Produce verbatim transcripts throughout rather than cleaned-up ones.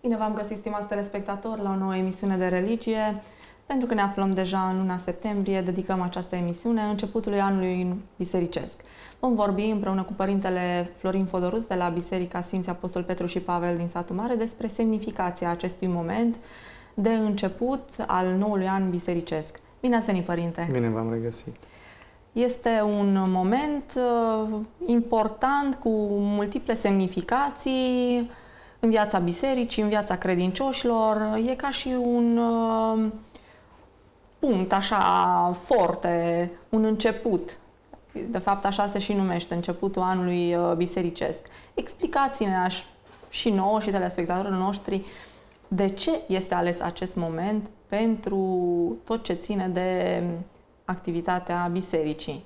Bine v-am găsit, stimați telespectatori, la o nouă emisiune de religie. Pentru că ne aflăm deja în luna septembrie, dedicăm această emisiune începutului anului bisericesc. Vom vorbi împreună cu părintele Florin Fodorus de la Biserica Sfinții Apostol Petru și Pavel din satul Mare despre semnificația acestui moment de început al noului an bisericesc. Bine ați venit, părinte! Bine v-am regăsit! Este un moment uh, important cu multiple semnificații în viața bisericii, în viața credincioșilor. E ca și un uh, punct așa forte, un început. De fapt, așa se și numește, începutul anului uh, bisericesc. Explicați-ne și nouă și telespectatorilor noștri de ce este ales acest moment pentru tot ce ține de activitatea bisericii.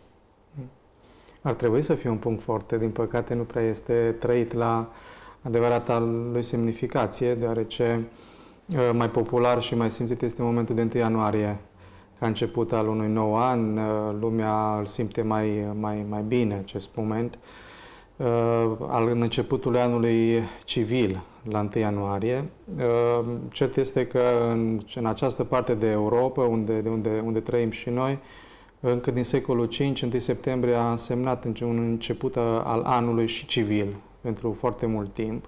Ar trebui să fie un punct foarte, din păcate nu prea este trăit la adevărata lui semnificație, deoarece mai popular și mai simțit este momentul de întâi ianuarie, ca început al unui nou an. Lumea îl simte mai, mai, mai bine acest moment. Al începutului anului civil, la întâi ianuarie. Cert este că în, în această parte de Europa, unde, de unde, unde trăim și noi, încă din secolul cinci, întâi septembrie a însemnat un început al anului și civil pentru foarte mult timp.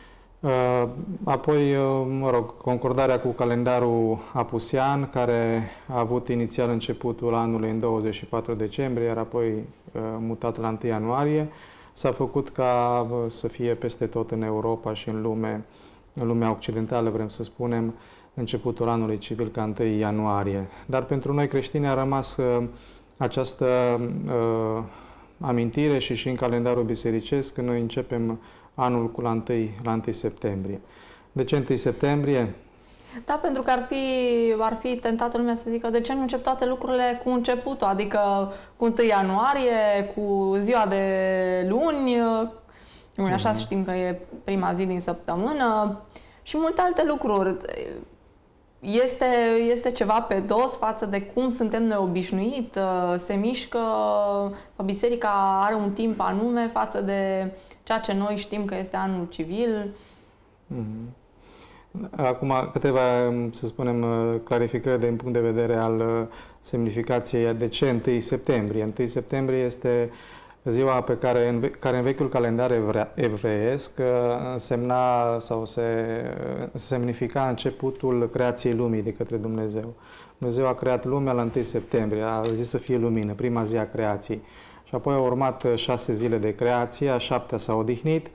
Apoi, mă rog, concordarea cu calendarul apusean, care a avut inițial începutul anului în douăzeci și patru decembrie, iar apoi mutat la întâi ianuarie, s-a făcut ca să fie peste tot în Europa și în lume, în lumea occidentală, vrem să spunem, începutul anului civil ca întâi ianuarie. Dar pentru noi creștini a rămas uh, această uh, amintire și și în calendarul bisericesc, când noi începem anul cu la întâi, la întâi septembrie. De ce întâi septembrie? Da, pentru că ar fi, ar fi tentată lumea să zică de ce nu încep toate lucrurile cu începutul, adică cu întâi ianuarie, cu ziua de luni, uh, așa mm-hmm. știm că e prima zi din săptămână și multe alte lucruri. Este, este ceva pe dos față de cum suntem noi obișnuit, se mișcă, biserica are un timp anume față de ceea ce noi știm că este anul civil. Mm-hmm. Acum câteva, să spunem, clarificări din punct de vedere al semnificației de ce întâi septembrie. întâi septembrie este ziua pe care în, care în vechiul calendar evre, evreiesc însemna sau se semnifica începutul creației lumii de către Dumnezeu. Dumnezeu a creat lumea la întâi septembrie, a zis să fie lumină, prima zi a creației. Și apoi au urmat șase zile de creație, a șaptea s-a odihnit,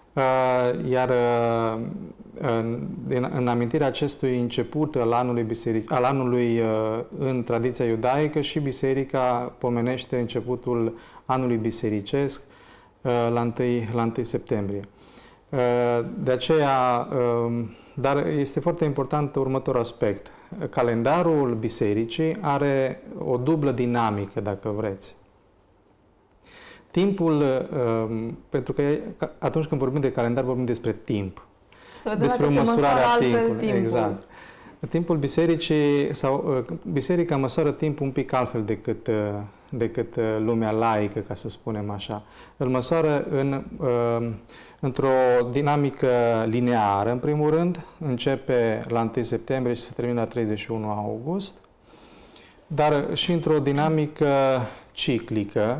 iar în, în amintirea acestui început al anului, biseric, al anului în tradiția iudaică și biserica pomenește începutul anului bisericesc la întâi, la întâi septembrie. De aceea, dar este foarte important următorul aspect. Calendarul bisericii are o dublă dinamică, dacă vreți. Timpul, pentru că atunci când vorbim de calendar, vorbim despre timp. Despre măsurarea timpului. Exact. Timpul bisericii, sau biserica măsoară timpul un pic altfel decât, decât lumea laică, ca să spunem așa. Îl măsoară în, într-o dinamică lineară, în primul rând, începe la întâi septembrie și se termină la treizeci și unu august, dar și într-o dinamică ciclică,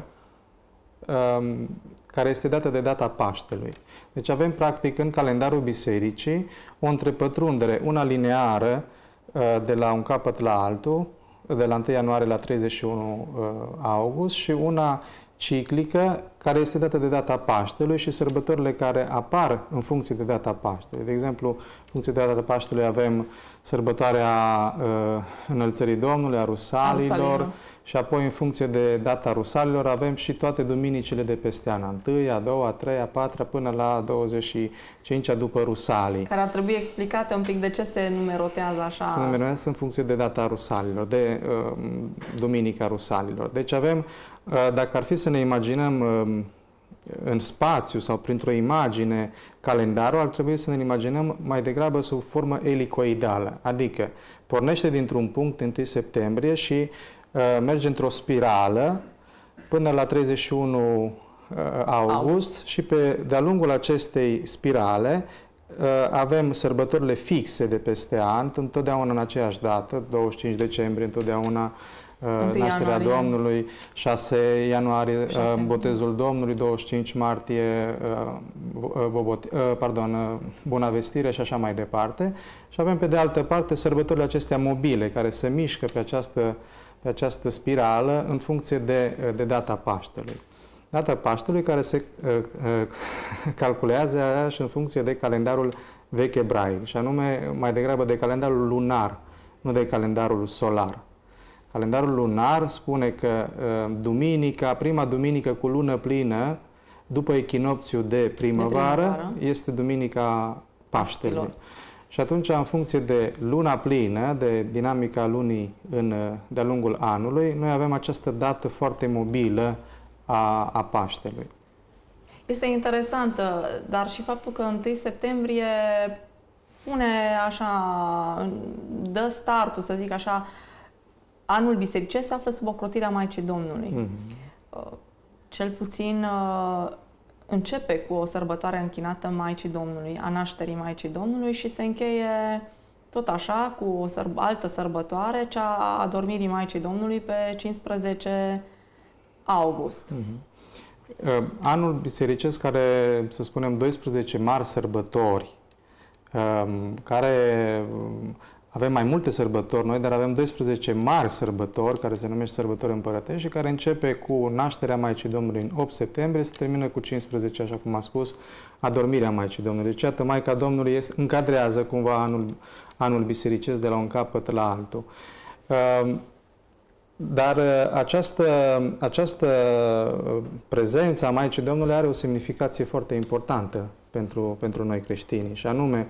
care este dată de data Paștelui. Deci avem, practic, în calendarul bisericii o întrepătrundere, una lineară de la un capăt la altul, de la întâi ianuarie la treizeci și unu august, și una ciclică, care este dată de data Paștelui și sărbătorile care apar în funcție de data Paștelui. De exemplu, în funcție de data Paștelui avem sărbătoarea uh, Înălțării Domnului, a Rusalilor, și apoi în funcție de data Rusalilor avem și toate duminicile de peste an, a întâia, a doua, a treia, a patra, până la douăzeci și cincea după Rusalii. Care ar trebui explicate un pic de ce se numerotează așa. Se numerotează în funcție de data Rusalilor, de uh, duminica Rusalilor. Deci avem, uh, dacă ar fi să ne imaginăm uh, în spațiu sau printr-o imagine calendarul, ar trebui să ne imaginăm mai degrabă sub formă elicoidală, adică pornește dintr-un punct întâi septembrie și uh, merge într-o spirală până la treizeci și unu august și pe de-a lungul acestei spirale avem sărbătorile fixe de peste an, întotdeauna în aceeași dată, douăzeci și cinci decembrie, întotdeauna nașterea ianuarie. Domnului, șase ianuarie șase. Botezul Domnului, douăzeci și cinci martie pardon, Buna Vestire și așa mai departe. Și avem pe de altă parte sărbătorile acestea mobile, care se mișcă pe această, pe această spirală în funcție de, de data Paștelui. Data Paștelui care se uh, uh, calculează și în funcție de calendarul vechi ebraic, și anume mai degrabă de calendarul lunar, nu de calendarul solar. Calendarul lunar spune că uh, duminica, prima duminică cu lună plină, după echinopțiul de primăvară, de primăvară. este duminica Paștelui. Paștilor. Și atunci, în funcție de luna plină, de dinamica lunii în, de-a lungul anului, noi avem această dată foarte mobilă a, a Paștelui. Este interesantă, dar și faptul că întâi septembrie pune așa, dă startul, să zic așa, anul bisericesc se află sub ocrotirea Maicii Domnului. Mm-hmm. Cel puțin începe cu o sărbătoare închinată Maicii Domnului, a nașterii Maicii Domnului, și se încheie tot așa cu o săr- altă sărbătoare, cea a adormirii Maicii Domnului pe cincisprezece august. Mm-hmm. Anul bisericesc are, să spunem, doisprezece mari sărbători, care avem mai multe sărbători noi, dar avem doisprezece mari sărbători, care se numește sărbători împărătești și care începe cu nașterea Maicii Domnului în opt septembrie, se termină cu cincisprezece, așa cum a spus, adormirea Maicii Domnului. Deci, iată, Maica Domnului este, încadrează cumva anul, anul bisericesc de la un capăt la altul. Dar această, această prezență a Maicii Domnului are o semnificație foarte importantă pentru, pentru noi creștini, și anume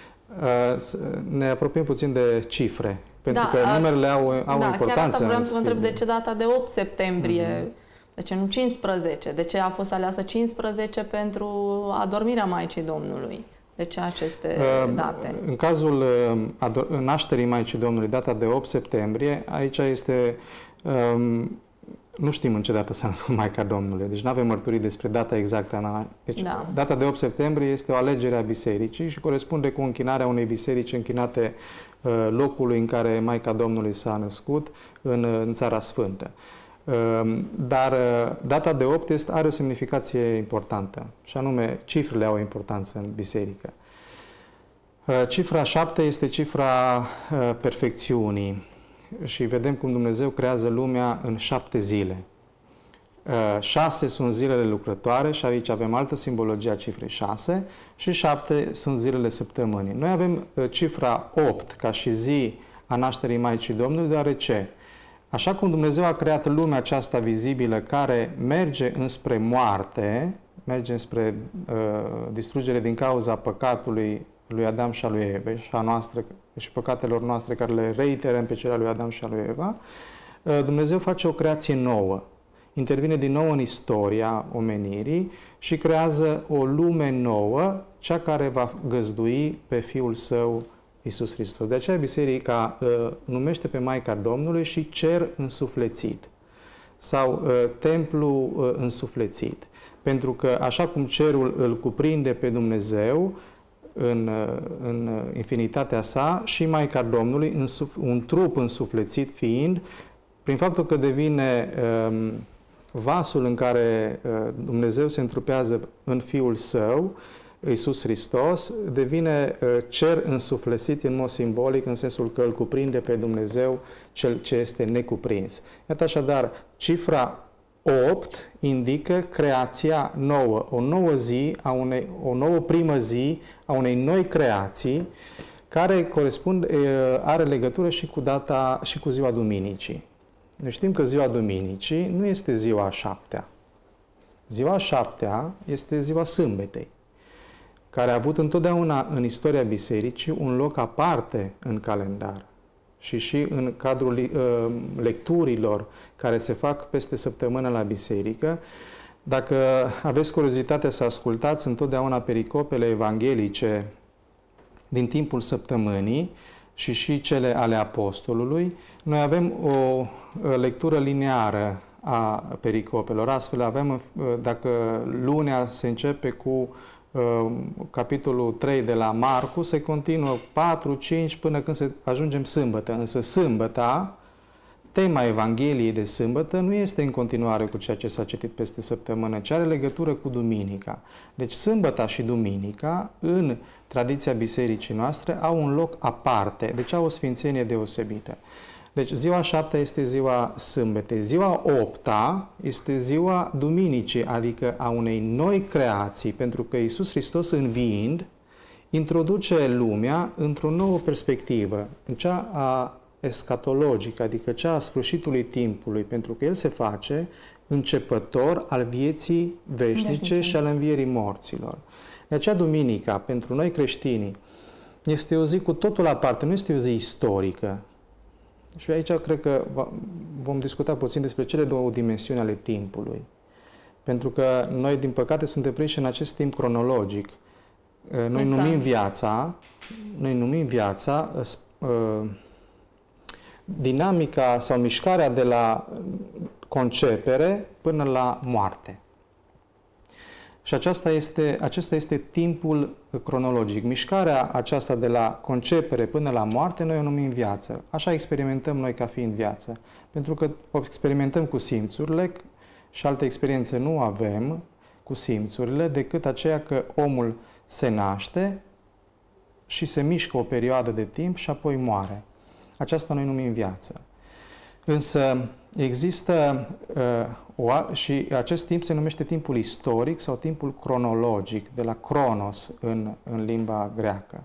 ne apropiem puțin de cifre, pentru da, că numerele au, au da, importanță. Chiar asta vreau să vă întreb, de ce data de opt septembrie, mm-hmm. de ce nu cincisprezece? De ce a fost aleasă cincisprezece pentru adormirea Maicii Domnului? De ce aceste date? În cazul nașterii Maicii Domnului, data de opt septembrie, aici este... Um, nu știm în ce dată s-a născut Maica Domnului, deci nu avem mărturii despre data exactă. Deci, da. Data de opt septembrie este o alegere a bisericii și corespunde cu închinarea unei biserici închinate uh, locului în care Maica Domnului s-a născut, în, în Țara Sfântă. Uh, dar uh, data de opt este, are o semnificație importantă, și anume cifrele au o importanță în biserică. Uh, cifra șapte este cifra uh, perfecțiunii. Și vedem cum Dumnezeu creează lumea în șapte zile. Șase sunt zilele lucrătoare și aici avem altă simbologie a cifrei șase, și șapte sunt zilele săptămânii. Noi avem cifra opt ca și zi a nașterii Maicii Domnului, deoarece așa cum Dumnezeu a creat lumea aceasta vizibilă care merge înspre moarte, merge înspre uh, distrugere din cauza păcatului lui Adam și a lui Eva și a noastră și păcatelor noastre, care le reiterăm pe cele a lui Adam și a lui Eva, Dumnezeu face o creație nouă. Intervine din nou în istoria omenirii și creează o lume nouă, cea care va găzdui pe Fiul Său, Iisus Hristos. De aceea Biserica uh, numește pe Maica Domnului și cer însuflețit sau uh, templu uh, însuflețit. Pentru că așa cum cerul îl cuprinde pe Dumnezeu, În, în infinitatea sa, și Maica Domnului, un trup însuflețit fiind, prin faptul că devine um, vasul în care uh, Dumnezeu se întrupează în Fiul Său, Iisus Hristos, devine uh, cer însuflețit în mod simbolic, în sensul că îl cuprinde pe Dumnezeu cel ce este necuprins. Iată așadar, cifra opt indică creația nouă, o nouă zi, a unei, o nouă primă zi a unei noi creații, care corespund, are legătură și cu data și cu ziua Duminicii. Noi știm că ziua Duminicii nu este ziua a șaptea. Ziua a șaptea este ziua Sâmbetei, care a avut întotdeauna în istoria bisericii un loc aparte în calendar. Și și în cadrul uh, lecturilor care se fac peste săptămână la biserică. Dacă aveți curiozitatea să ascultați întotdeauna pericopele evanghelice din timpul săptămânii și și cele ale apostolului, noi avem o lectură lineară a pericopelor. Astfel avem, dacă lunea se începe cu capitolul trei de la Marcu, se continuă patru, cinci până când se ajungem sâmbătă. Însă sâmbăta, tema Evangheliei de sâmbătă nu este în continuare cu ceea ce s-a citit peste săptămână, ci are legătură cu duminica. Deci sâmbăta și duminica, în tradiția bisericii noastre, au un loc aparte, deci au o sfințenie deosebită. Deci ziua șaptea este ziua sâmbetei. Ziua opta este ziua duminicii, adică a unei noi creații, pentru că Iisus Hristos, înviind, introduce lumea într-o nouă perspectivă, în cea a escatologică, adică cea a sfârșitului timpului, pentru că El se face începător al vieții veșnice, veșnice. și al învierii morților. De aceea duminica, pentru noi creștinii, este o zi cu totul aparte, nu este o zi istorică. Și aici cred că vom discuta puțin despre cele două dimensiuni ale timpului. Pentru că noi, din păcate, suntem prinși în acest timp cronologic. Noi exact. numim viața, noi numim viața uh, dinamica sau mișcarea de la concepere până la moarte. Și aceasta este, acesta este timpul cronologic. Mișcarea aceasta de la concepere până la moarte, noi o numim viață. Așa experimentăm noi ca fiind viață. Pentru că o experimentăm cu simțurile și alte experiențe nu avem cu simțurile, decât aceea că omul se naște și se mișcă o perioadă de timp și apoi moare. Aceasta noi numim viață. Însă există uh, o, și acest timp se numește timpul istoric sau timpul cronologic, de la chronos în, în limba greacă.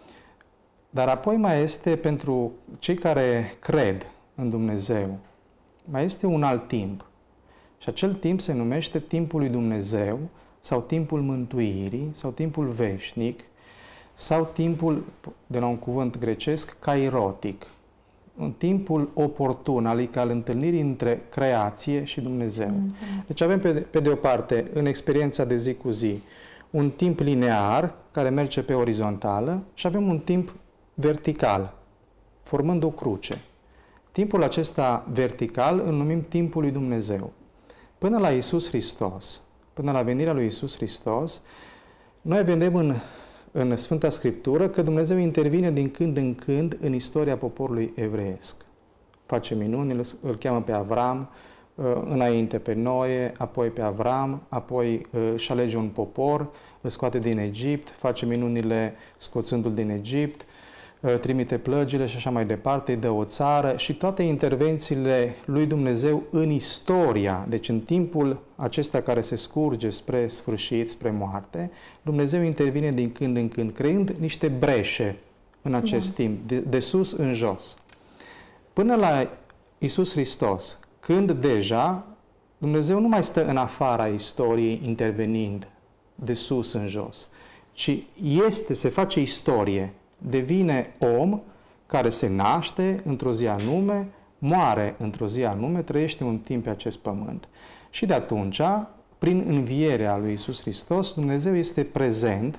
Dar apoi mai este, pentru cei care cred în Dumnezeu, mai este un alt timp. Și acel timp se numește timpul lui Dumnezeu sau timpul mântuirii sau timpul veșnic sau timpul, de la un cuvânt grecesc, kairotic. În timpul oportun, adică al întâlnirii între creație și Dumnezeu. Dumnezeu. Deci avem pe de, pe de o parte, în experiența de zi cu zi, un timp linear care merge pe orizontală și avem un timp vertical, formând o cruce. Timpul acesta vertical îl numim timpul lui Dumnezeu. Până la Iisus Hristos, până la venirea lui Iisus Hristos, noi vedem în în Sfânta Scriptură că Dumnezeu intervine din când în când în istoria poporului evreiesc. Face minuni, îl cheamă pe Avram, înainte pe Noe, apoi pe Avram, apoi își alege un popor, îl scoate din Egipt, face minunile scoțându-l din Egipt, trimite plăgile și așa mai departe, îi dă o țară și toate intervențiile lui Dumnezeu în istoria, deci în timpul acesta care se scurge spre sfârșit, spre moarte, Dumnezeu intervine din când în când, creând niște breșe în acest da. timp, de, de sus în jos. Până la Iisus Hristos, când deja Dumnezeu nu mai stă în afara istoriei intervenind de sus în jos, ci este, se face istorie, devine om care se naște într-o zi anume, moare într-o zi anume, trăiește un timp pe acest pământ. Și de atunci, prin învierea lui Iisus Hristos, Dumnezeu este prezent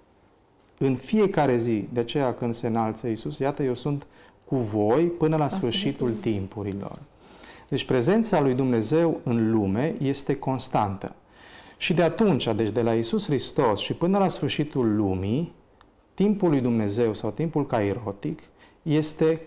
în fiecare zi. De aceea când se înalță Iisus, iată, eu sunt cu voi până la sfârșitul timpurilor. Deci prezența lui Dumnezeu în lume este constantă. Și de atunci, deci de la Iisus Hristos și până la sfârșitul lumii, timpul lui Dumnezeu sau timpul kairotic este,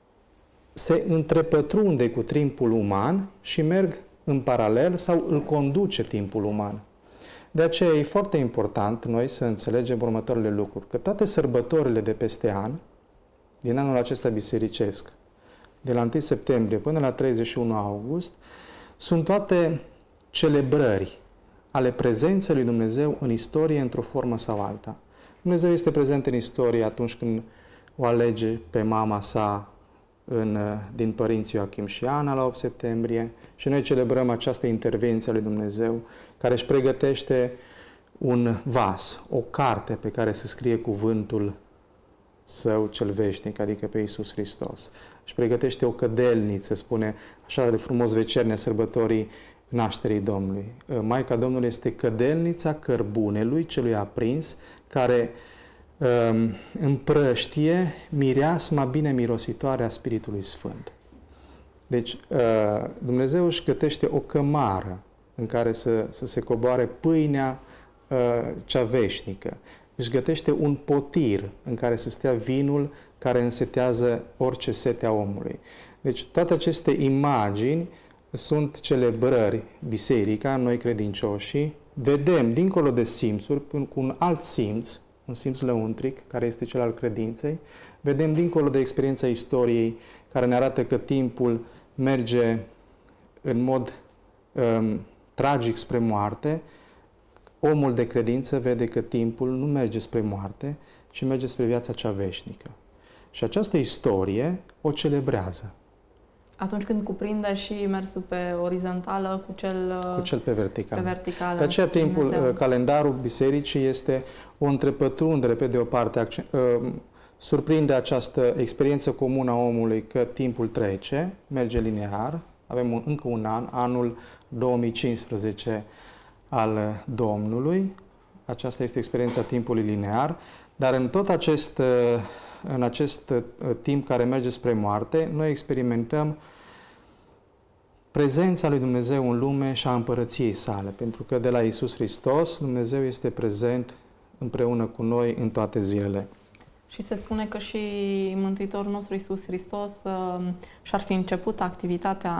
se întrepătrunde cu timpul uman și merg în paralel sau îl conduce timpul uman. De aceea e foarte important noi să înțelegem următoarele lucruri, că toate sărbătorile de peste an, din anul acesta bisericesc, de la întâi septembrie până la treizeci și unu august, sunt toate celebrări ale prezenței lui Dumnezeu în istorie într-o formă sau alta. Dumnezeu este prezent în istorie atunci când o alege pe mama sa în, din părinții Ioachim și Ana la opt septembrie și noi celebrăm această intervenție a lui Dumnezeu care își pregătește un vas, o carte pe care să scrie cuvântul Său cel veșnic, adică pe Iisus Hristos. Își pregătește o cădelniță, spune așa de frumos vecernia sărbătorii nașterii Domnului. Maica Domnului este cădelnița cărbunelui celui aprins, care um, împrăștie mireasma bine mirositoare a Spiritului Sfânt. Deci, uh, Dumnezeu își gătește o cămară în care să, să se coboare pâinea cea veșnică. Își gătește un potir în care să stea vinul care însetează orice sete a omului. Deci toate aceste imagini sunt celebrări biserica, noi credincioșii, vedem dincolo de simțuri, cu un alt simț, un simț lăuntric, care este cel al credinței, vedem dincolo de experiența istoriei, care ne arată că timpul merge în mod um, tragic spre moarte. Omul de credință vede că timpul nu merge spre moarte, ci merge spre viața cea veșnică. Și această istorie o celebrează. Atunci când cuprinde și mersul pe orizontală cu cel, cu cel pe verticală. Pe verticală. De aceea timpul, Dumnezeu. Calendarul bisericii este o întrepătrundere, pe de o parte, surprinde această experiență comună a omului că timpul trece, merge linear, avem un, încă un an, anul două mii cincisprezece al Domnului, aceasta este experiența timpului linear, dar în tot acest, în acest timp care merge spre moarte, noi experimentăm prezența lui Dumnezeu în lume și a împărăției sale, pentru că de la Iisus Hristos, Dumnezeu este prezent împreună cu noi în toate zilele. Și se spune că și Mântuitorul nostru Iisus Hristos uh, și-ar fi început activitatea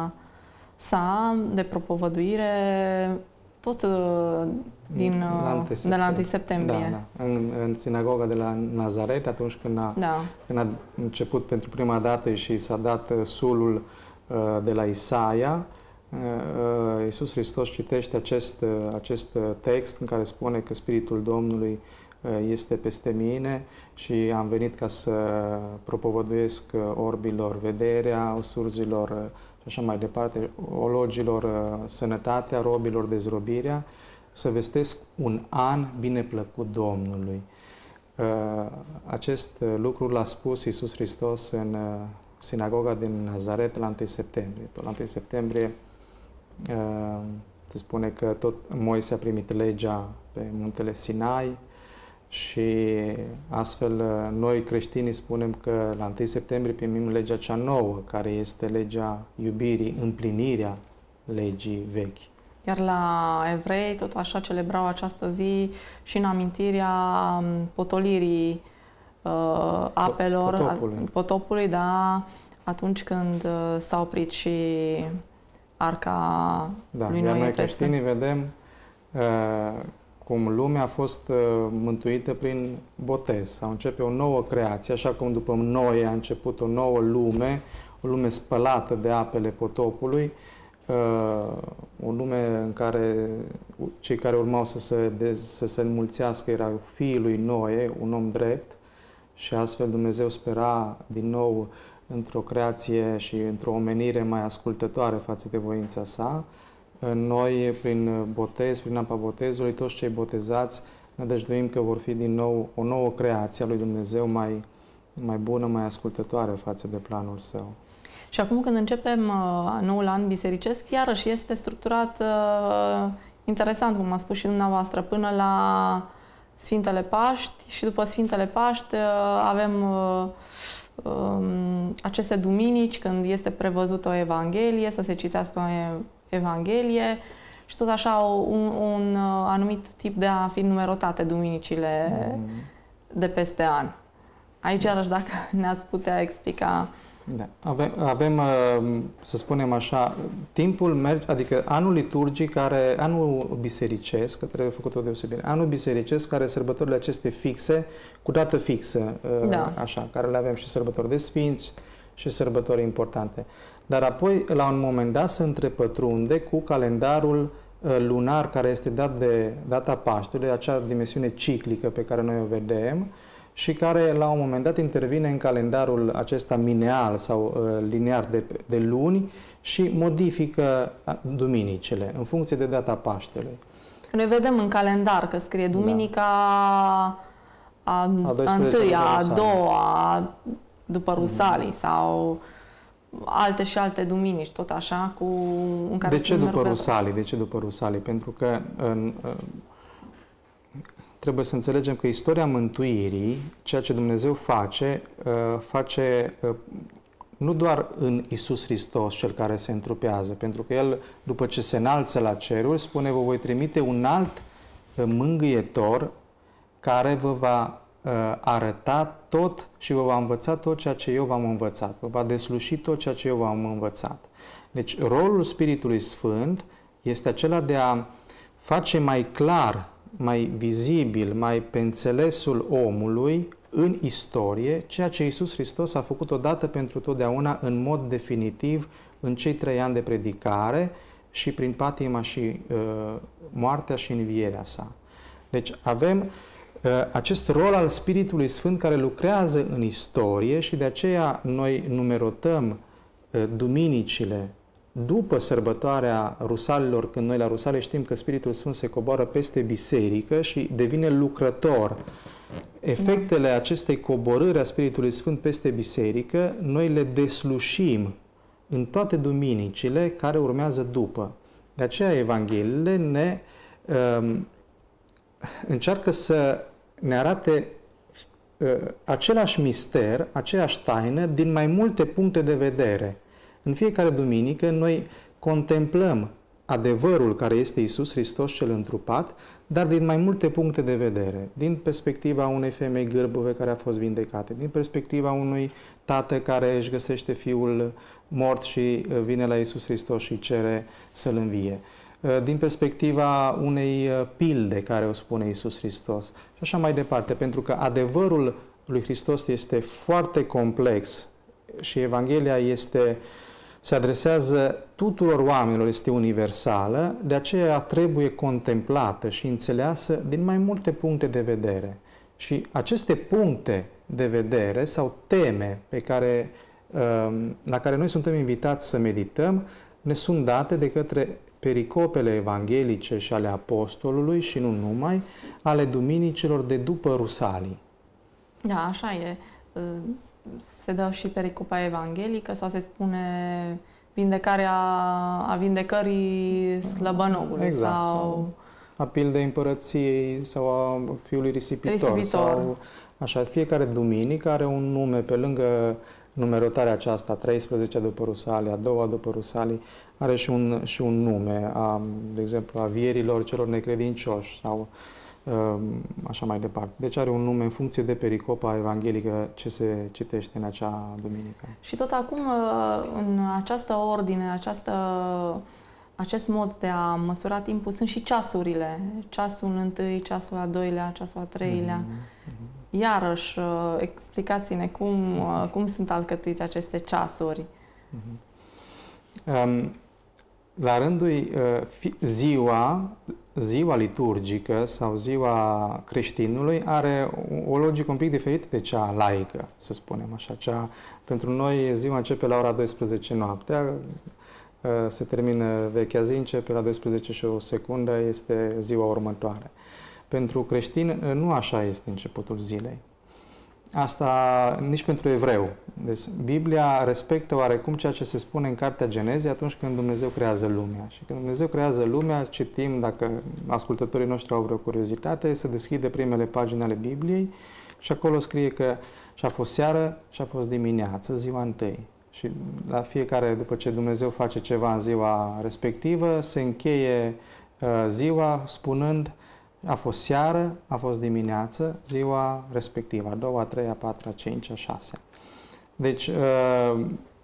sa de propovăduire tot uh, din, uh, de la întâi septembrie. Da, da. În, în sinagoga de la Nazaret, atunci când a, da. când a început pentru prima dată și s-a dat sulul uh, de la Isaia, uh, Iisus Hristos citește acest, uh, acest text în care spune că Spiritul Domnului este peste mine și am venit ca să propovăduiesc orbilor vederea, surzilor și așa mai departe, ologilor sănătatea, robilor dezrobirea, să vestesc un an bineplăcut Domnului. Acest lucru l-a spus Iisus Hristos în sinagoga din Nazaret la întâi septembrie. Tot la întâi septembrie se spune că tot Moise a primit legea pe muntele Sinai, și astfel noi creștinii spunem că la întâi septembrie primim legea cea nouă, care este legea iubirii, împlinirea legii vechi. Iar la evrei tot așa celebrau această zi și în amintirea potolirii uh, apelor, potopului. potopului, da, atunci când uh, s-a oprit și arca da, lui Noe. Noe. Iar noi creștinii vedem uh, cum lumea a fost uh, mântuită prin botez. Sau începe o nouă creație, așa cum după Noe a început o nouă lume, o lume spălată de apele potopului, uh, o lume în care cei care urmau să se, de, să se înmulțească erau fiii lui Noe, un om drept, și astfel Dumnezeu spera din nou într-o creație și într-o omenire mai ascultătoare față de voința sa. Noi, prin botez, prin apa botezului, toți cei botezați, ne dăjduim că vor fi din nou o nouă creație a lui Dumnezeu mai, mai bună, mai ascultătoare față de planul Său. Și acum când începem uh, noul an bisericesc, iarăși este structurat uh, interesant, cum a spus și dumneavoastră, până la Sfintele Paști și după Sfintele Paști uh, avem uh, um, aceste duminici când este prevăzută o Evanghelie, să se citească o Evanghelie și tot așa un, un anumit tip de a fi numerotate duminicile mm. de peste an. Aici, iarăși, dacă ne-ați putea explica... Da. Avem, avem, să spunem așa, timpul merge, adică anul liturgic, care, anul bisericesc, că trebuie făcut o deosebire, anul bisericesc care sărbătorile aceste fixe, cu dată fixă, da. așa, care le avem și sărbători de sfinți și sărbători importante. Dar apoi, la un moment dat, se întrepătrunde cu calendarul lunar care este dat de data Paștelui, acea dimensiune ciclică pe care noi o vedem și care, la un moment dat, intervine în calendarul acesta mineal sau uh, linear de, de luni și modifică duminicile în funcție de data Paștelui. Noi vedem în calendar că scrie duminica da. a, a întâia, a doua, după Rusalii, mm. sau alte și alte duminici, tot așa, cu în care De ce după Rusalii? De ce după Rusalii? Pentru că în, trebuie să înțelegem că istoria mântuirii, ceea ce Dumnezeu face, face nu doar în Iisus Hristos, Cel care se întrupează, pentru că El, după ce se înalță la ceruri, spune, vă voi trimite un alt mângâietor care vă va arăta tot și vă va învăța tot ceea ce eu v-am învățat. Vă va desluși tot ceea ce eu v-am învățat. Deci rolul Spiritului Sfânt este acela de a face mai clar, mai vizibil, mai pe înțelesul omului în istorie ceea ce Iisus Hristos a făcut odată pentru totdeauna în mod definitiv în cei trei ani de predicare și prin patima și uh, moartea și învierea sa. Deci avem uh, acest rol al Spiritului Sfânt care lucrează în istorie și de aceea noi numerotăm uh, duminicile după sărbătoarea Rusalilor, când noi la Rusale știm că Spiritul Sfânt se coboară peste biserică și devine lucrător. Efectele acestei coborâri a Spiritului Sfânt peste biserică, noi le deslușim în toate duminicile care urmează după. De aceea Evangheliile ne um, încearcă să ne arate uh, același mister, aceeași taină, din mai multe puncte de vedere. În fiecare duminică noi contemplăm adevărul care este Iisus Hristos cel întrupat, dar din mai multe puncte de vedere. Din perspectiva unei femei gârbove care a fost vindecată, din perspectiva unui tată care își găsește fiul mort și vine la Iisus Hristos și cere să-l învie, din perspectiva unei pilde care o spune Iisus Hristos și așa mai departe, pentru că adevărul lui Hristos este foarte complex și Evanghelia este se adresează tuturor oamenilor, este universală, de aceea trebuie contemplată și înțeleasă din mai multe puncte de vedere. Și aceste puncte de vedere sau teme pe care, la care noi suntem invitați să medităm, ne sunt date de către pericopele evanghelice și ale apostolului și nu numai, ale duminicilor de după Rusalii. Da, așa e. Se dă și pericopa evanghelică sau se spune vindecarea a vindecării slăbănogului. Exact. Sau, sau a pildei împărăției sau a fiului risipitor. risipitor. Sau așa, fiecare duminică are un nume pe lângă numerotarea aceasta, a treisprezecea după Rusalii, a doua după Rusalii, are și un, și un nume, a, de exemplu, a vierilor celor necredincioși sau așa mai departe. Deci are un nume în funcție de pericopa evanghelică ce se citește în acea duminică. Și tot acum, în această ordine, această, acest mod de a măsura timpul, sunt și ceasurile. Ceasul întâi, ceasul al doilea, ceasul al treilea. Mm-hmm. Iarăși, explicați-ne cum, cum sunt alcătuite aceste ceasuri. Mm-hmm. Um, la rândul ziua, ziua liturgică sau ziua creștinului are o logică un pic diferită de cea laică, să spunem așa. Cea, pentru noi ziua începe la ora douăsprezece noaptea, se termină vechea zi, începe la douăsprezece și o secundă, este ziua următoare. Pentru creștini nu așa este începutul zilei. Asta nici pentru evreu. Deci Biblia respectă oarecum ceea ce se spune în Cartea Genezei atunci când Dumnezeu creează lumea. Și când Dumnezeu creează lumea, citim, dacă ascultătorii noștri au vreo curiozitate, să deschide primele pagini ale Bibliei și acolo scrie că și-a fost seară și a fost dimineață, ziua întâi. Și la fiecare, după ce Dumnezeu face ceva în ziua respectivă, se încheie uh, ziua spunând a fost seară, a fost dimineață, ziua respectivă, a doua, a treia, a patra, a cincea, a șasea. Deci, uh,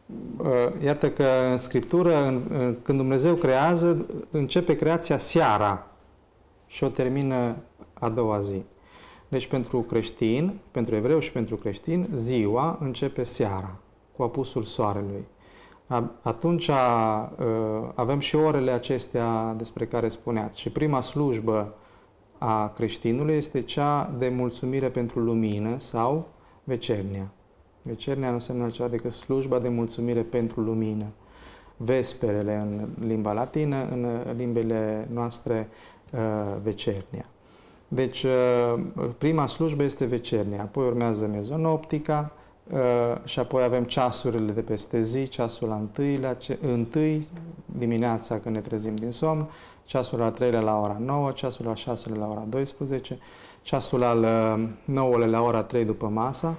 uh, iată că în Scriptură, în, în, când Dumnezeu creează, începe creația seara și o termină a doua zi. Deci, pentru creștin, pentru evreu și pentru creștin, ziua începe seara, cu apusul soarelui. Atunci uh, avem și orele acestea despre care spuneați. Și prima slujbă a creștinului este cea de mulțumire pentru lumină sau vecernia. Vecernia nu înseamnă altceva decât slujba de mulțumire pentru lumină. Vesperele în limba latină, în limbile noastre vecernia. Deci prima slujbă este vecernia, apoi urmează mezonoptica și apoi avem ceasurile de peste zi, ceasul al întâilea, întâi dimineața când ne trezim din somn, ceasul al treilea la ora nouă, ceasul al șaselea la ora douăsprezece, ceasul al nouălea la ora trei după masa,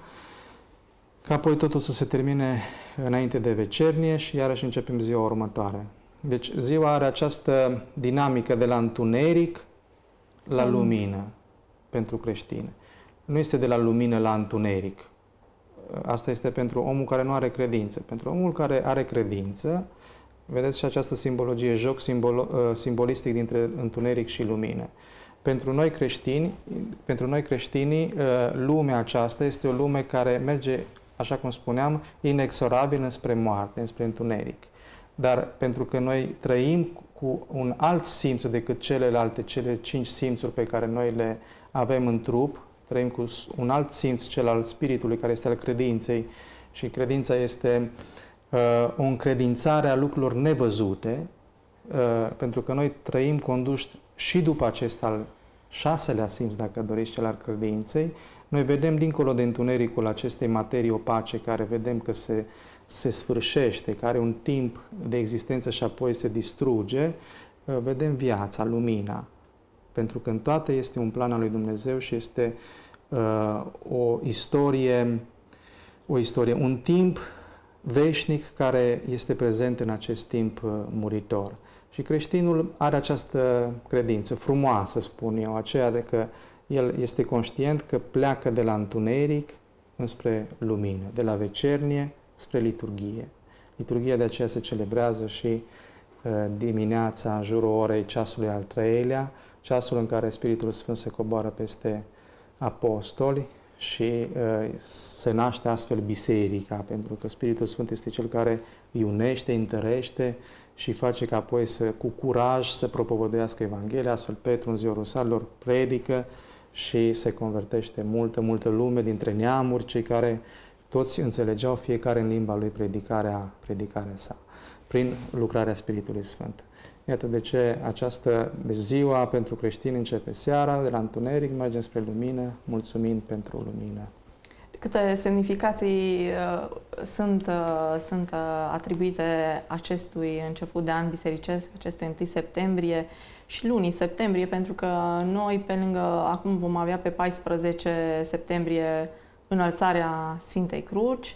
ca apoi totul să se termine înainte de vecernie și iarăși începem ziua următoare. Deci ziua are această dinamică de la întuneric la lumină pentru creștini. Nu este de la lumină la întuneric. Asta este pentru omul care nu are credință. Pentru omul care are credință, vedeți și această simbologie, joc simbolo, simbolistic dintre întuneric și lumină. Pentru noi creștini, pentru noi creștinii, lumea aceasta este o lume care merge, așa cum spuneam, inexorabil înspre moarte, înspre întuneric. Dar pentru că noi trăim cu un alt simț decât celelalte, cele cinci simțuri pe care noi le avem în trup, trăim cu un alt simț, cel al spiritului, care este al credinței, și credința este uh, o încredințare a lucrurilor nevăzute, uh, pentru că noi trăim conduși și după acest al șaselea simț, dacă doriți, cel al credinței. Noi vedem dincolo de întunericul acestei materii opace, care vedem că se, se sfârșește, care are un timp de existență și apoi se distruge, uh, vedem viața, lumina. Pentru că în toate este un plan al lui Dumnezeu și este uh, o istorie, o istorie, un timp veșnic care este prezent în acest timp uh, muritor. Și creștinul are această credință frumoasă, spun eu, aceea de că el este conștient că pleacă de la întuneric înspre lumină, de la vecernie spre liturghie. Liturghia de aceea se celebrează și uh, dimineața, în jurul orei ceasului al treilea, ceasul în care Spiritul Sfânt se coboară peste apostoli și uh, se naște astfel biserica, pentru că Spiritul Sfânt este cel care îi unește, întărește și face ca apoi să, cu curaj să propovăduiască Evanghelia. Astfel Petru în ziua rusalilor predică și se convertește multă, multă lume dintre neamuri, cei care toți înțelegeau fiecare în limba lui predicarea, predicarea sa, prin lucrarea Spiritului Sfânt. Iată de ce această deci ziua pentru creștini începe seara, de la întuneric mergem spre lumină, mulțumind pentru lumină. Câte semnificații uh, sunt, uh, sunt uh, atribuite acestui început de an bisericesc, acestui întâi septembrie și lunii septembrie, pentru că noi, pe lângă, acum vom avea pe paisprezece septembrie înălțarea Sfintei Cruci,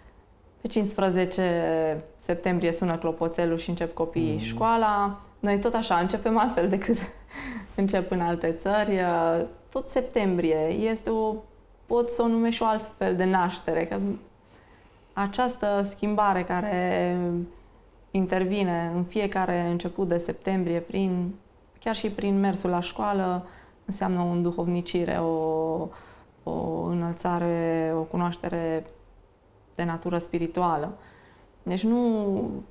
pe cincisprezece septembrie sună clopoțelul și încep copiii mm. școala. Noi tot așa începem altfel decât încep în alte țări. Tot septembrie este o, pot să o numesc și o altfel de naștere. Că această schimbare care intervine în fiecare început de septembrie, prin, chiar și prin mersul la școală, înseamnă o înduhovnicire, o, o înălțare, o cunoaștere de natură spirituală. Deci nu...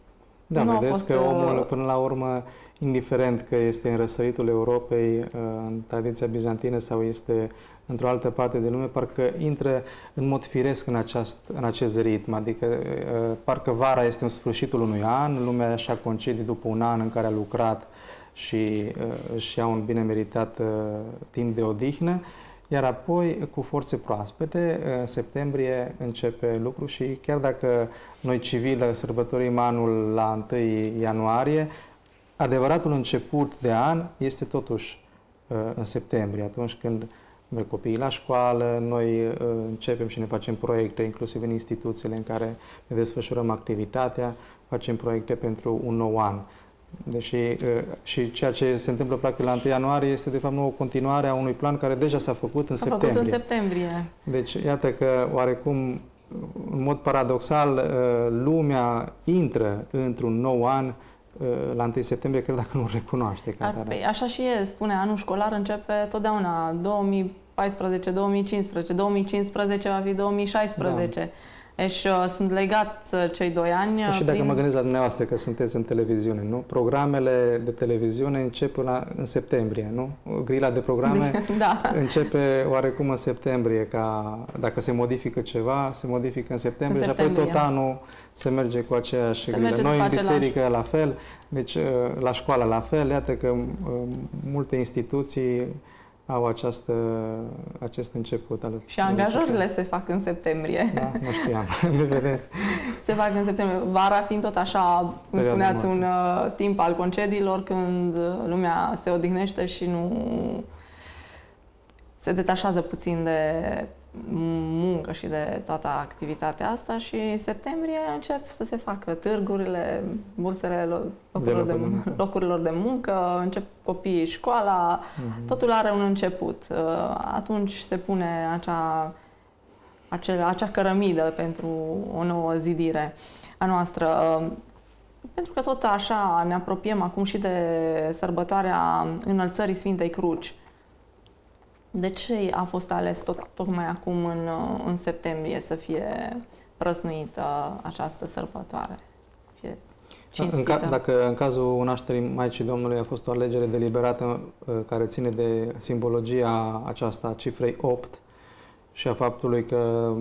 Da, nu vedeți fost... că omul, până la urmă, indiferent că este în răsăritul Europei, în tradiția bizantină sau este într-o altă parte de lume, parcă intră în mod firesc în, aceast, în acest ritm. Adică, parcă vara este în sfârșitul unui an, lumea așa concedie după un an în care a lucrat și își ia un bine meritat timp de odihnă. Iar apoi, cu forțe proaspete, în septembrie începe lucru și chiar dacă noi civili sărbătorim anul la întâi ianuarie, adevăratul început de an este totuși în septembrie, atunci când merg copiii la școală, noi începem și ne facem proiecte, inclusiv în instituțiile în care ne desfășurăm activitatea, facem proiecte pentru un nou an. Deși și ceea ce se întâmplă practic la întâi ianuarie este de fapt o continuare a unui plan care deja s-a făcut în s-a septembrie. Făcut în septembrie. Deci iată că oarecum, în mod paradoxal, lumea intră într-un nou an la întâi septembrie, cred dacă nu recunoaște. Ar, așa și e, spune, anul școlar începe totdeauna două mii paisprezece două mii cincisprezece, două mii cincisprezece va fi două mii șaisprezece. Da. Deci uh, sunt legați uh, cei doi ani. Și dacă prin... mă gândesc la dumneavoastră că sunteți în televiziune, nu? Programele de televiziune încep la, în septembrie, nu? Grila de programe da. începe oarecum în septembrie, ca dacă se modifică ceva, se modifică în septembrie, în septembrie. Și apoi tot anul se merge cu aceeași se grilă. Noi în biserică la fel, deci la școală la fel, iată că multe instituții au această, acest început. Al și angajările se fac în septembrie. Da, nu știam. Vedeți? Se fac în septembrie. Vara fiind tot așa, cum spuneați, un uh, timp al concediilor, când lumea se odihnește și nu se detașează puțin de muncă și de toată activitatea asta și septembrie încep să se facă târgurile, bursele locurilor de, de, locurilor de muncă, încep copiii școala, uh-huh. totul are un început. Atunci se pune acea, acea, acea cărămidă pentru o nouă zidire a noastră. Pentru că tot așa ne apropiem acum și de sărbătoarea Înălțării Sfintei Cruci. De ce a fost ales tot, tocmai acum în, în septembrie să fie prăznuită această sărbătoare? Să fie în ca, dacă în cazul nașterii Maicii Domnului a fost o alegere deliberată care ține de simbologia aceasta a cifrei opt și a faptului că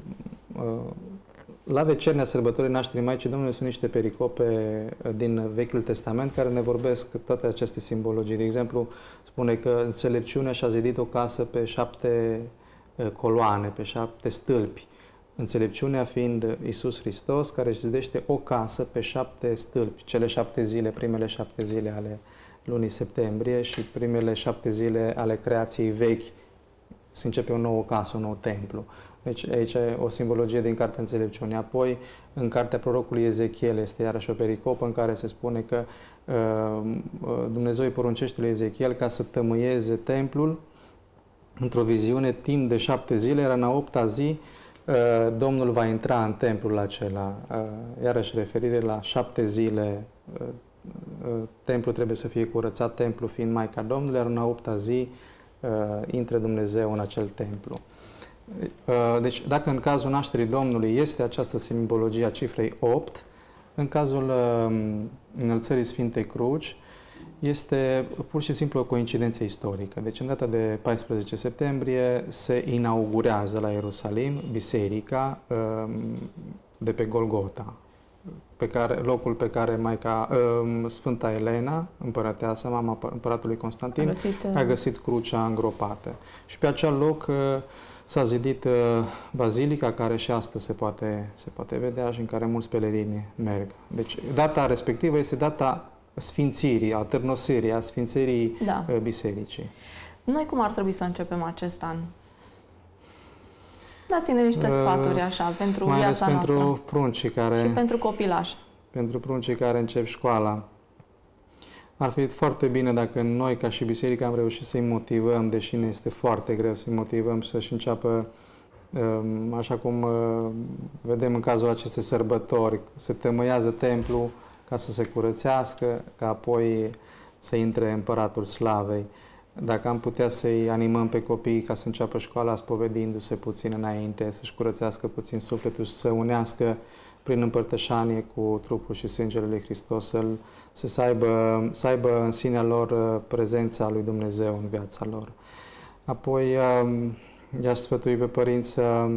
la vecernia sărbătorii nașterii Maicii Domnului sunt niște pericope din Vechiul Testament care ne vorbesc toate aceste simbologii. De exemplu, spune că înțelepciunea și-a zidit o casă pe șapte coloane, pe șapte stâlpi. Înțelepciunea fiind Iisus Hristos, care își zidește o casă pe șapte stâlpi. Cele șapte zile, primele șapte zile ale lunii septembrie și primele șapte zile ale creației vechi, se începe o nouă casă, un nou templu. Deci aici e o simbologie din Cartea Înțelepciunii. Apoi, în Cartea Prorocului Ezechiel este iarăși o pericopă în care se spune că uh, Dumnezeu îi poruncește lui Ezechiel ca să tămâieze templul într-o viziune timp de șapte zile, iar în a opta zi uh, Domnul va intra în templul acela. Uh, iarăși referire la șapte zile, uh, uh, templul trebuie să fie curățat, templul fiind Maica Domnului, iar în a opta zi uh, intră Dumnezeu în acel templu. Deci, dacă în cazul nașterii Domnului este această simbologie a cifrei opt, în cazul Înălțării Sfintei Cruci este pur și simplu o coincidență istorică. Deci, în data de paisprezece septembrie se inaugurează la Ierusalim biserica de pe Golgota, pe care, locul pe care Maica, Sfânta Elena, împărăteasa, mama împăratului Constantin, a găsit, a găsit crucea îngropată. Și pe acel loc s-a zidit uh, bazilica, care și astăzi se poate, se poate vedea și în care mulți pelerini merg. Deci data respectivă este data sfințirii, a târnosirii, a sfințirii da. uh, bisericii. Noi cum ar trebui să începem acest an? Dați-ne niște uh, sfaturi așa pentru mai viața pentru noastră. Pentru pruncii care... Și pentru copilași. Pentru pruncii care încep școala. Ar fi foarte bine dacă noi, ca și biserică, am reușit să-i motivăm, deși ne este foarte greu să-i motivăm să-și înceapă, așa cum vedem în cazul acestei sărbători, se tămâiază templul ca să se curățească, ca apoi să intre Împăratul Slavei. Dacă am putea să-i animăm pe copii ca să înceapă școala spovedindu-se puțin înainte, să-și curățească puțin sufletul, să unească prin împărtășanie cu trupul și sângele lui Hristos, să, să, aibă, să aibă în sinea lor prezența lui Dumnezeu în viața lor. Apoi i-aș sfătui pe părinți să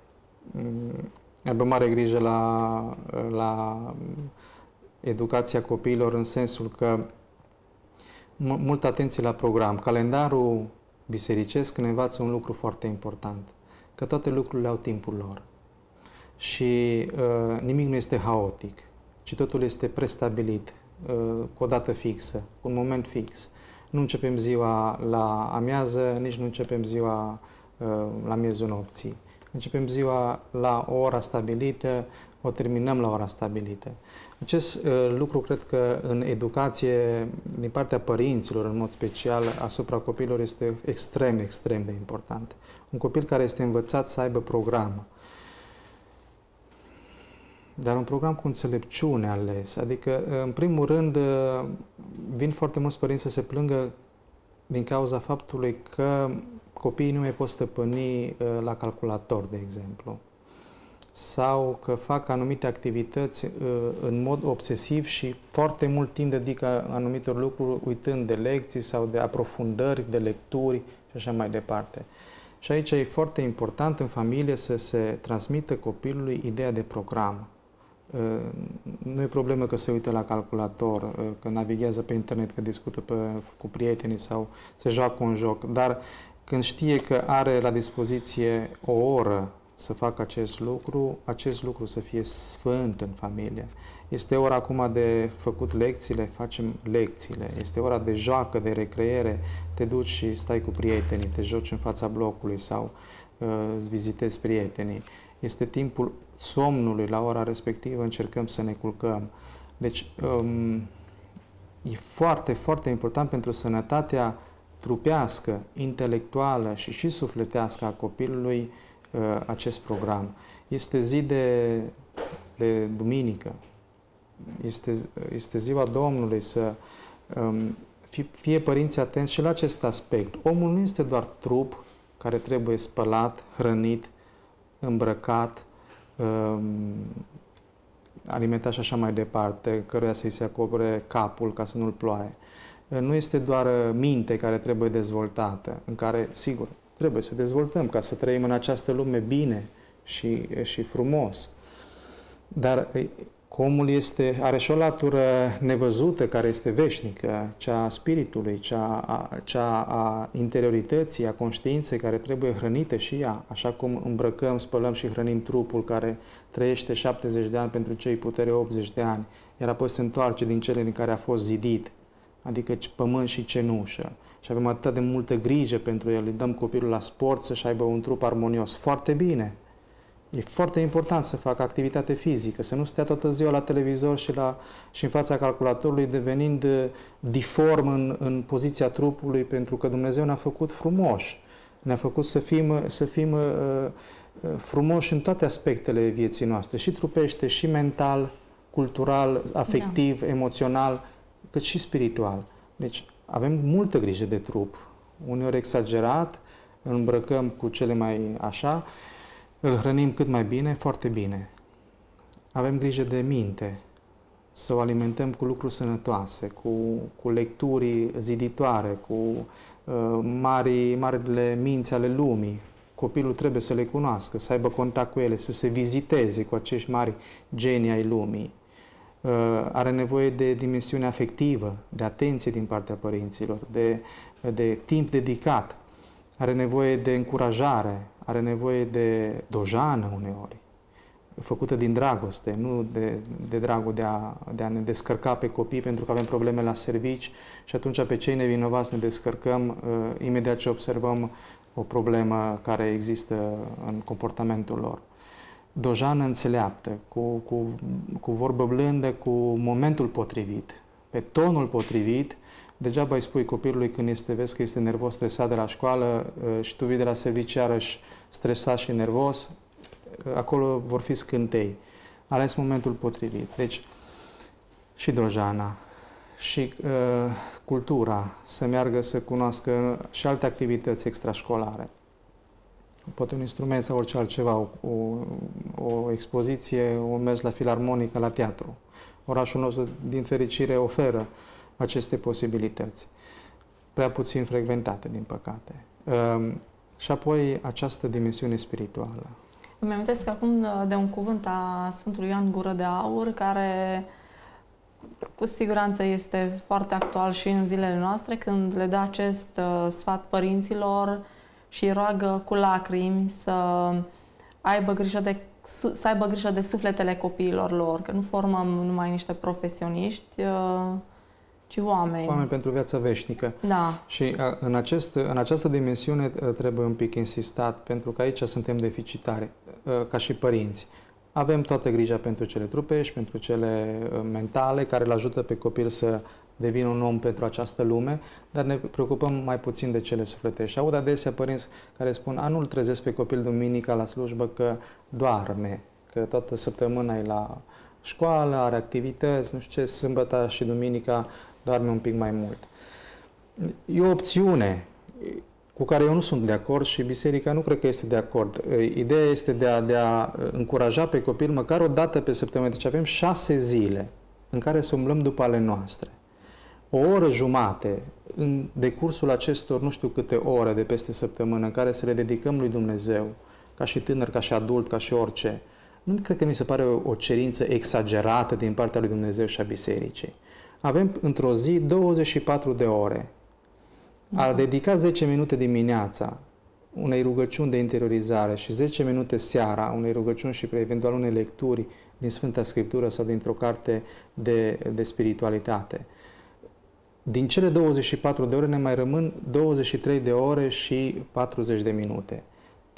aibă mare grijă la, la educația copiilor, în sensul că multă atenție la program. Calendarul bisericesc ne învață un lucru foarte important, că toate lucrurile au timpul lor. Și uh, nimic nu este haotic, ci totul este prestabilit, uh, cu o dată fixă, cu un moment fix. Nu începem ziua la amiază, nici nu începem ziua uh, la miezul nopții. Începem ziua la o oră stabilită, o terminăm la ora stabilită. Acest uh, lucru cred că în educație, din partea părinților, în mod special, asupra copiilor, este extrem, extrem de important. Un copil care este învățat să aibă program, dar un program cu înțelepciune ales. Adică, în primul rând, vin foarte mulți părinți să se plângă din cauza faptului că copiii nu mai pot stăpâni la calculator, de exemplu. Sau că fac anumite activități în mod obsesiv și foarte mult timp dedică anumitor lucruri, uitând de lecții sau de aprofundări, de lecturi și așa mai departe. Și aici e foarte important în familie să se transmită copilului ideea de program. Nu e problemă că se uită la calculator, că navighează pe internet, că discută pe, cu prietenii sau se joacă un joc, dar când știe că are la dispoziție o oră să facă acest lucru, acest lucru să fie sfânt în familie. Este ora acum de făcut lecțiile, facem lecțiile. Este ora de joacă, de recreere, te duci și stai cu prietenii, te joci în fața blocului sau îți vizitezi prietenii. Este timpul somnului, la ora respectivă încercăm să ne culcăm. Deci um, e foarte, foarte important pentru sănătatea trupească, intelectuală și și sufletească a copilului uh, acest program. Este zi de, de duminică, este, este ziua Domnului, să um, fie, fie părinții atenți și la acest aspect. Omul nu este doar trup care trebuie spălat, hrănit, îmbrăcat, um, alimentat și așa mai departe, căruia să-i se acopere capul ca să nu-l ploaie. Nu este doar minte care trebuie dezvoltată, în care, sigur, trebuie să dezvoltăm ca să trăim în această lume bine și, și frumos. Dar omul este, are și o latură nevăzută care este veșnică, cea a spiritului, cea a, cea a interiorității, a conștiinței care trebuie hrănită și ea, așa cum îmbrăcăm, spălăm și hrănim trupul care trăiește șaptezeci de ani pentru cei putere optzeci de ani, iar apoi se întoarce din cele din care a fost zidit, adică pământ și cenușă. Și avem atât de multă grijă pentru el, îi dăm copilul la sport să-și aibă un trup armonios. Foarte bine! E foarte important să facă activitate fizică, să nu stea toată ziua la televizor și, la, și în fața calculatorului devenind diform în, în poziția trupului, pentru că Dumnezeu ne-a făcut frumoși. Ne-a făcut să fim, să fim uh, frumoși în toate aspectele vieții noastre, și trupește, și mental, cultural, afectiv, da. emoțional, cât și spiritual. Deci avem multă grijă de trup, uneori exagerat, îl îmbrăcăm cu cele mai așa, îl hrănim cât mai bine, foarte bine. Avem grijă de minte, să o alimentăm cu lucruri sănătoase, cu, cu lecturi ziditoare, cu uh, mari, marile minți ale lumii. Copilul trebuie să le cunoască, să aibă contact cu ele, să se viziteze cu acești mari genii ai lumii. Uh, are nevoie de dimensiune afectivă, de atenție din partea părinților, de, de timp dedicat. Are nevoie de încurajare, are nevoie de dojană uneori, făcută din dragoste, nu de, de dragul de a, de a ne descărca pe copii pentru că avem probleme la servici și atunci pe cei nevinovați ne descărcăm uh, imediat ce observăm o problemă care există în comportamentul lor. Dojană înțeleaptă, cu, cu, cu vorbă blândă, cu momentul potrivit, pe tonul potrivit. Degeaba îi spui copilului când este, vezi că este nervos, stresat de la școală și tu vii de la serviciu iarăși stresat și nervos, acolo vor fi scântei. Ales momentul potrivit. Deci și dojana, și uh, cultura, să meargă să cunoască și alte activități extrașcolare. Poate un instrument sau orice altceva, o, o, o expoziție, o mers la filarmonică, la teatru. Orașul nostru, din fericire, oferă aceste posibilități, prea puțin frecventate, din păcate. Uh, și apoi această dimensiune spirituală. Îmi amintesc acum de un cuvânt a Sfântului Ioan Gură de Aur, care cu siguranță este foarte actual și în zilele noastre, când le dă acest uh, sfat părinților și roagă cu lacrimi să aibă grijă de, să aibă grijă de sufletele copiilor lor, că nu formăm numai niște profesioniști, uh, ci oameni. Oameni pentru viața veșnică. Da. Și în, acest, în această dimensiune trebuie un pic insistat, pentru că aici suntem deficitari, ca și părinți. Avem toată grija pentru cele trupești, pentru cele mentale, care îl ajută pe copil să devină un om pentru această lume, dar ne preocupăm mai puțin de cele sufletești. Aud adesea părinți care spun, a, nu-l trezesc pe copil duminica la slujbă că doarme, că toată săptămâna e la școală, are activități, nu știu ce, sâmbătă și duminica doarme un pic mai mult. E o opțiune cu care eu nu sunt de acord și biserica nu cred că este de acord. Ideea este de a, de a încuraja pe copil măcar o dată pe săptămână. Deci avem șase zile în care să umblăm după ale noastre. O oră jumate în decursul acestor nu știu câte ore de peste săptămână în care să le dedicăm lui Dumnezeu, ca și tânăr, ca și adult, ca și orice. Nu cred că mi se pare o, o cerință exagerată din partea lui Dumnezeu și a bisericii. Avem într-o zi douăzeci și patru de ore. A dedica zece minute dimineața unei rugăciuni de interiorizare și zece minute seara unei rugăciuni și eventual unei lecturi din Sfânta Scriptură sau dintr-o carte de, de spiritualitate. Din cele douăzeci și patru de ore ne mai rămân douăzeci și trei de ore și patruzeci de minute.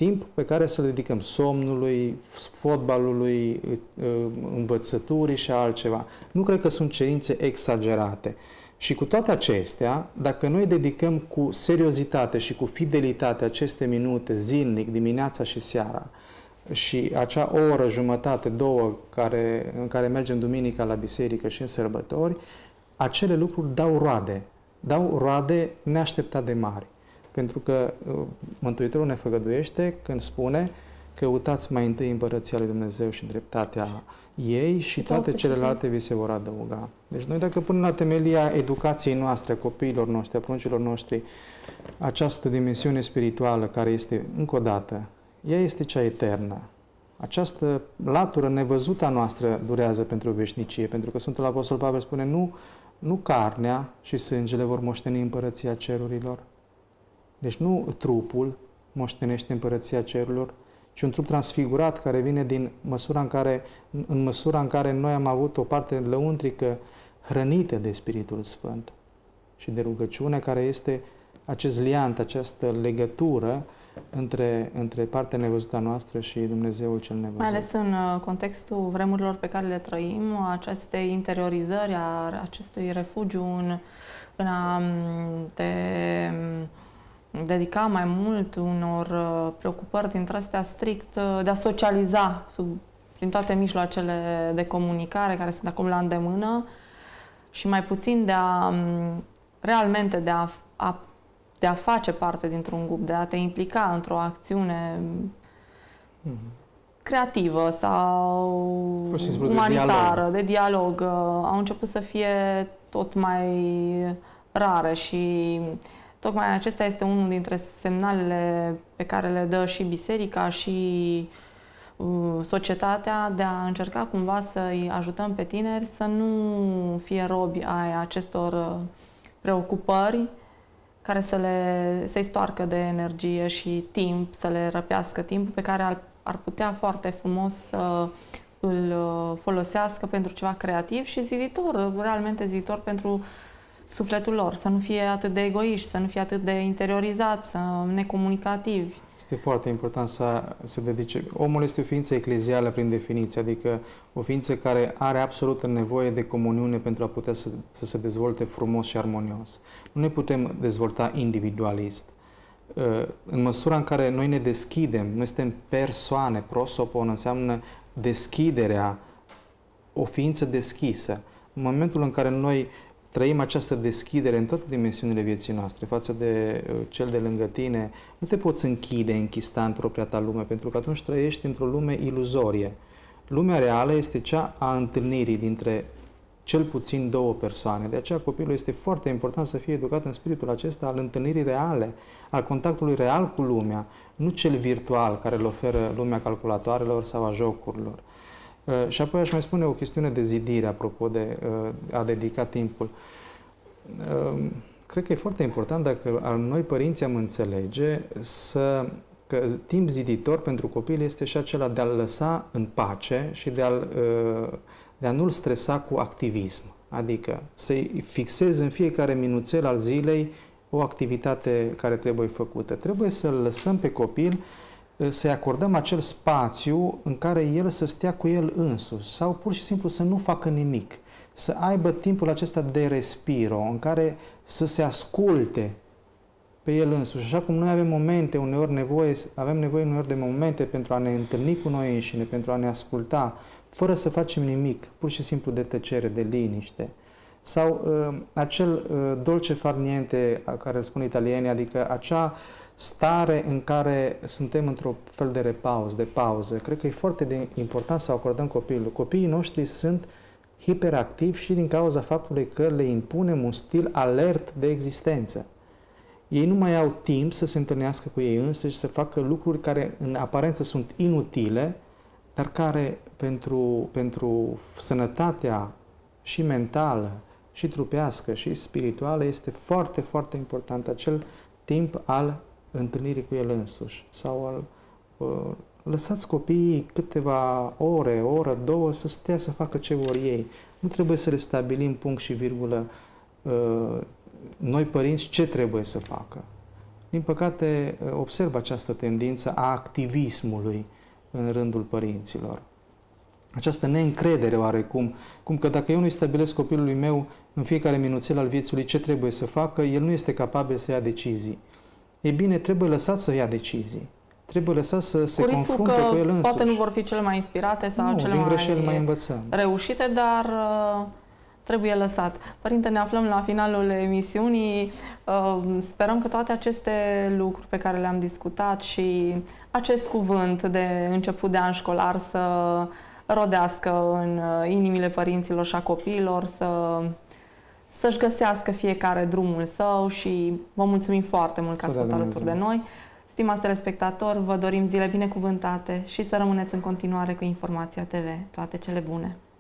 timp pe care să-l dedicăm somnului, fotbalului, învățăturii și altceva. Nu cred că sunt cerințe exagerate. Și cu toate acestea, dacă noi dedicăm cu seriozitate și cu fidelitate aceste minute zilnic, dimineața și seara, și acea oră, jumătate, două care, în care mergem duminica la biserică și în sărbători, acele lucruri dau roade. Dau roade neașteptat de mari. Pentru că Mântuitorul ne făgăduiește când spune că uitați mai întâi împărăția lui Dumnezeu și dreptatea ei și toate celelalte vi se vor adăuga. Deci noi dacă punem la temelia educației noastre, a copiilor noștri, a pruncilor noștri, această dimensiune spirituală care este, încă o dată, ea este cea eternă. Această latură nevăzută a noastră durează pentru veșnicie, pentru că Sfântul Apostol Pavel spune nu, nu carnea și sângele vor moșteni împărăția cerurilor. Deci nu trupul moștenește împărăția cerurilor, ci un trup transfigurat care vine din măsura în care, în măsura în care noi am avut o parte lăuntrică hrănită de Spiritul Sfânt și de rugăciune, care este acest liant, această legătură între, între partea nevăzută a noastră și Dumnezeul cel nevăzut. Mai ales în contextul vremurilor pe care le trăim, aceste interiorizări a acestui refugiu în, în a te dedica mai mult unor preocupări dintre astea strict de a socializa sub, prin toate mijloacele de comunicare care sunt acum la îndemână și mai puțin de a realmente de a, a, de a face parte dintr-un grup, de a te implica într-o acțiune mm-hmm. creativă sau umanitară, de dialog. de dialog, au început să fie tot mai rare și tocmai acesta este unul dintre semnalele pe care le dă și biserica și uh, societatea de a încerca cumva să-i ajutăm pe tineri să nu fie robi ai acestor uh, preocupări care să le, să-i stoarcă de energie și timp, să le răpească timpul pe care ar, ar putea foarte frumos să îl folosească pentru ceva creativ și ziditor, realmente ziditor pentru sufletul lor, să nu fie atât de egoiști, să nu fie atât de interiorizați, să necomunicativi. Este foarte important să se dedice. Omul este o ființă eclezială prin definiție, adică o ființă care are absolută nevoie de comuniune pentru a putea să, să se dezvolte frumos și armonios. Nu ne putem dezvolta individualist. În măsura în care noi ne deschidem, noi suntem persoane, prosopon înseamnă deschiderea, o ființă deschisă. În momentul în care noi trăim această deschidere în toate dimensiunile vieții noastre față de uh, cel de lângă tine, nu te poți închide, închista în propria ta lume, pentru că atunci trăiești într-o lume iluzorie. Lumea reală este cea a întâlnirii dintre cel puțin două persoane. De aceea copilul este foarte important să fie educat în spiritul acesta al întâlnirii reale, al contactului real cu lumea, nu cel virtual care îl oferă lumea calculatoarelor sau a jocurilor. Uh, și apoi aș mai spune o chestiune de zidire, apropo de uh, a dedica timpul. Uh, cred că e foarte important dacă noi părinții am înțelege să, că timp ziditor pentru copil este și acela de a-l lăsa în pace și de, a uh, de a nu-l stresa cu activism. Adică să-i fixezi în fiecare minuțel al zilei o activitate care trebuie făcută. Trebuie să-l lăsăm pe copil, să-i acordăm acel spațiu în care el să stea cu el însuși sau pur și simplu să nu facă nimic. Să aibă timpul acesta de respiro, în care să se asculte pe el însuși. Așa cum noi avem momente, uneori nevoie, avem nevoie uneori de momente pentru a ne întâlni cu noi înșine, pentru a ne asculta, fără să facem nimic, pur și simplu de tăcere, de liniște. Sau uh, acel uh, dolce far niente, care îl spun italienii, adică acea stare în care suntem într-o fel de repaus, de pauză. Cred că e foarte de important să acordăm copilul. Copiii noștri sunt hiperactivi și din cauza faptului că le impunem un stil alert de existență. Ei nu mai au timp să se întâlnească cu ei însăși, să facă lucruri care în aparență sunt inutile, dar care pentru, pentru sănătatea și mentală, și trupească, și spirituală este foarte, foarte important acel timp al întâlnirii cu el însuși. Sau al, uh, lăsați copiii câteva ore, o oră, două, să stea să facă ce vor ei. Nu trebuie să le stabilim punct și virgulă uh, noi părinți ce trebuie să facă. din păcate, observ această tendință a activismului în rândul părinților. Această neîncredere oarecum, cum că dacă eu nu-i stabilesc copilului meu în fiecare minuțel al vieții lui ce trebuie să facă, el nu este capabil să ia decizii. E bine, trebuie lăsat să ia decizii. Trebuie lăsat să se confrunte cu el însuși. Poate nu vor fi cele mai inspirate sau nu, cele din mai, greșeli mai învățăm. reușite, dar uh, trebuie lăsat. Părinte, ne aflăm la finalul emisiunii. Uh, sperăm că toate aceste lucruri pe care le-am discutat și acest cuvânt de început de an școlar să rodească în inimile părinților și a copiilor, să, să-și găsească fiecare drumul său și vă mulțumim foarte mult că ați fost alături de noi. Stimați telespectatori, vă dorim zile binecuvântate și să rămâneți în continuare cu Informația T V. Toate cele bune!